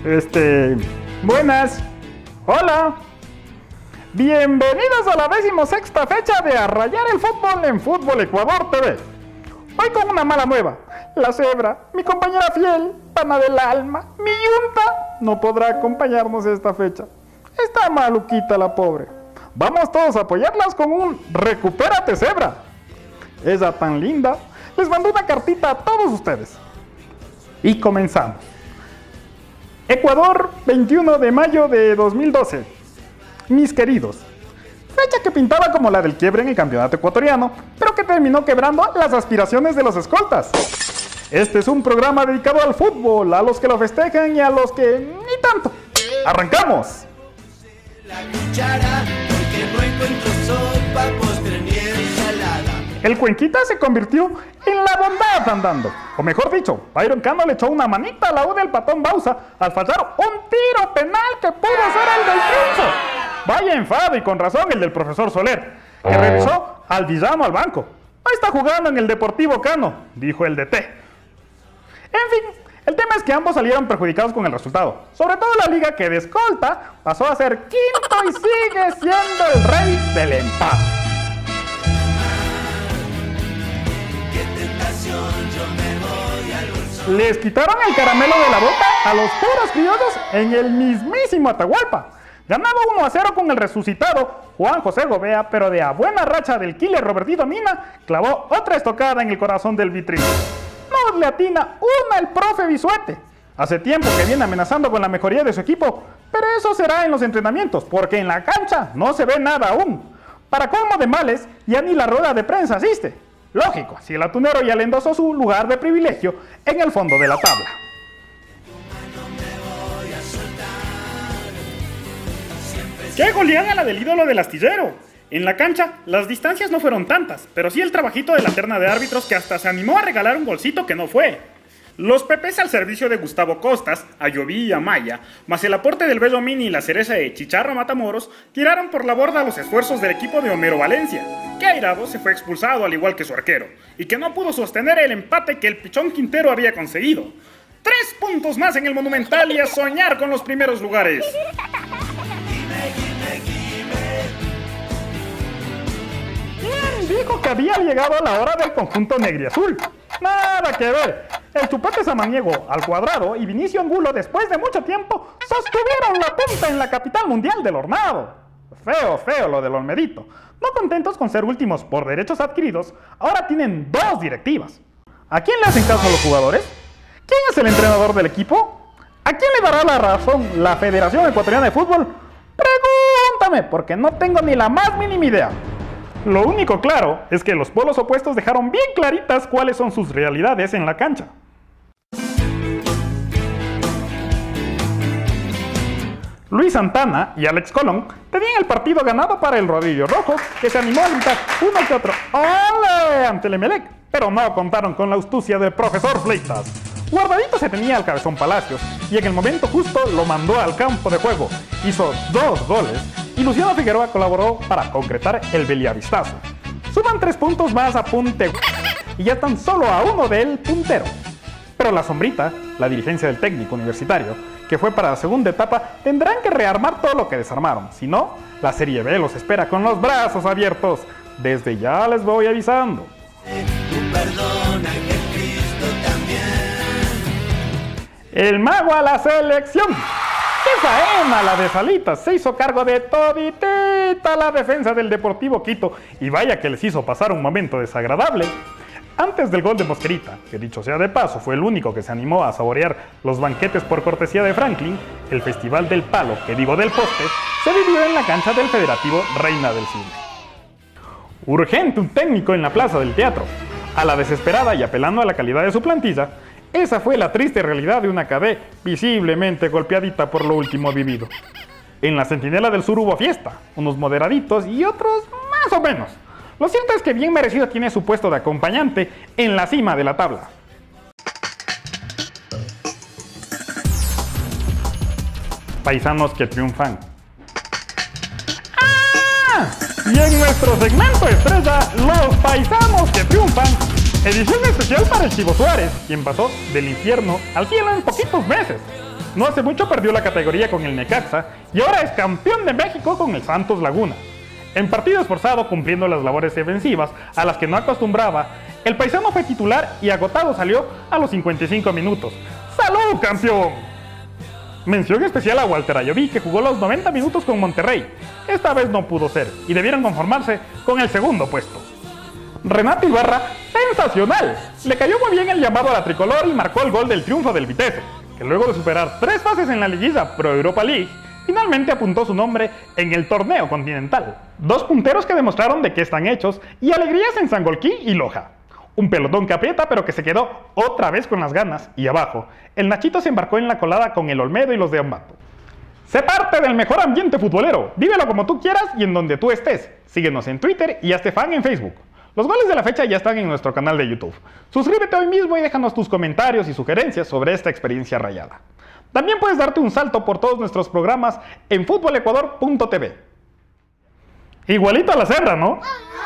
Buenas. Hola. Bienvenidos a la 16ª fecha de A Rayar el Fútbol en Fútbol Ecuador TV. Hoy con una mala nueva. La cebra, mi compañera fiel, pana del alma, mi yunta, no podrá acompañarnos esta fecha. Está maluquita la pobre. Vamos todos a apoyarlas con un Recupérate, cebra. Ella tan linda les mandó una cartita a todos ustedes. Y comenzamos. Ecuador, 21 de mayo de 2012. Mis queridos, fecha que pintaba como la del quiebre en el campeonato ecuatoriano, pero que terminó quebrando las aspiraciones de los escoltas. Este es un programa dedicado al fútbol, a los que lo festejan y a los que ni tanto. ¡Arrancamos! El Cuenquita se convirtió en la bondad andando. O mejor dicho, Byron Cano le echó una manita a la U del Patón Bausa al fallar un tiro penal que pudo ser el del triunfo. Vaya enfado, y con razón, el del profesor Soler, que revisó al villano al banco. Ahí está jugando en el Deportivo Cano, dijo el DT. En fin, el tema es que ambos salieron perjudicados con el resultado. Sobre todo la liga, que de escolta pasó a ser quinto y sigue siendo el rey del empate. Les quitaron el caramelo de la boca a los puros criollos en el mismísimo Atahualpa. Ganaba 1-0 con el resucitado Juan José Gobea, pero de a buena racha del killer Robertito Mina, clavó otra estocada en el corazón del vitrino. No le atina una el profe Bisuete. Hace tiempo que viene amenazando con la mejoría de su equipo, pero eso será en los entrenamientos, porque en la cancha no se ve nada aún. Para colmo de males, ya ni la rueda de prensa asiste. Lógico, si el atunero ya le endosó su lugar de privilegio en el fondo de la tabla. ¡Qué goleada la del ídolo del astillero! En la cancha, las distancias no fueron tantas, pero sí el trabajito de la terna de árbitros, que hasta se animó a regalar un golcito que no fue. Los pepes al servicio de Gustavo Costas, Ayoví y Amaya, más el aporte del Bello Mini y la cereza de Chicharro Matamoros, tiraron por la borda los esfuerzos del equipo de Homero Valencia, que airado se fue expulsado al igual que su arquero, y que no pudo sostener el empate que el Pichón Quintero había conseguido. 3 puntos más en el Monumental y a soñar con los primeros lugares. ¿Quién dijo que había llegado la hora del conjunto negriazul? Nada que ver. El Chupete Samaniego al cuadrado y Vinicio Angulo, después de mucho tiempo, sostuvieron la punta en la capital mundial del hornado. Feo lo del Olmedito. No contentos con ser últimos por derechos adquiridos, ahora tienen 2 directivas. ¿A quién le hacen caso a los jugadores? ¿Quién es el entrenador del equipo? ¿A quién le dará la razón la Federación Ecuatoriana de Fútbol? Pregúntame, porque no tengo ni la más mínima idea. Lo único claro es que los polos opuestos dejaron bien claritas cuáles son sus realidades en la cancha. Luis Santana y Alex Colón tenían el partido ganado para el Rodillo Rojo, que se animó a gritar uno que otro ¡ole! Ante el Emelec, pero no contaron con la astucia del profesor Fleitas. Guardadito se tenía al Cabezón Palacios y en el momento justo lo mandó al campo de juego. Hizo 2 goles y Luciano Figueroa colaboró para concretar el beliavistazo. Suman 3 puntos más a Punte y ya están solo a 1 del puntero. Pero la sombrita, la dirigencia del técnico universitario, que fue para la segunda etapa, tendrán que rearmar todo lo que desarmaron. Si no, la Serie B los espera con los brazos abiertos. Desde ya les voy avisando. El mago a la selección. ¡Qué faena la de Salitas! Se hizo cargo de toditita la defensa del Deportivo Quito, y vaya que les hizo pasar un momento desagradable. Antes del gol de Mosquerita, que dicho sea de paso fue el único que se animó a saborear los banquetes por cortesía de Franklin, el Festival del Palo, que digo del poste, se vivió en la cancha del Federativo Reina del Cine. Urgente un técnico en la plaza del teatro. A la desesperada y apelando a la calidad de su plantilla, esa fue la triste realidad de una KD visiblemente golpeadita por lo último vivido. En la Centinela del Sur hubo fiesta, unos moderaditos y otros más o menos. Lo cierto es que bien merecido tiene su puesto de acompañante en la cima de la tabla. Paisanos que triunfan. ¡Ah! Y en nuestro segmento estrella, los paisanos que triunfan. Edición especial para el Chivo Suárez, quien pasó del infierno al cielo en poquitos meses. No hace mucho perdió la categoría con el Necaxa y ahora es campeón de México con el Santos Laguna. En partido esforzado cumpliendo las labores defensivas a las que no acostumbraba, el paisano fue titular y agotado salió a los 55 minutos. ¡Salud, campeón! Mención especial a Walter Ayoví, que jugó los 90 minutos con Monterrey. Esta vez no pudo ser y debieron conformarse con el segundo puesto. Renato Ibarra, sensacional. Le cayó muy bien el llamado a la tricolor y marcó el gol del triunfo del Vitesse, que luego de superar 3 fases en la liguilla Pro Europa League, finalmente apuntó su nombre en el torneo continental. 2 punteros que demostraron de qué están hechos y alegrías en Sangolquí y Loja. Un pelotón que aprieta pero que se quedó otra vez con las ganas y abajo, el Nachito se embarcó en la colada con el Olmedo y los de Ambato. Sé parte del mejor ambiente futbolero, vívelo como tú quieras y en donde tú estés. Síguenos en Twitter y hazte fan en Facebook. Los goles de la fecha ya están en nuestro canal de YouTube. Suscríbete hoy mismo y déjanos tus comentarios y sugerencias sobre esta experiencia rayada. También puedes darte un salto por todos nuestros programas en futbolecuador.tv. Igualito a la cebra, ¿no?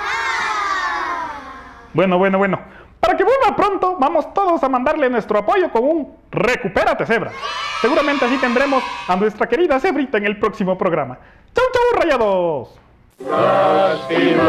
Bueno. Para que vuelva pronto, vamos todos a mandarle nuestro apoyo con un Recupérate Cebra. Seguramente así tendremos a nuestra querida cebrita en el próximo programa. ¡Chau, chau, rayados! Lástima.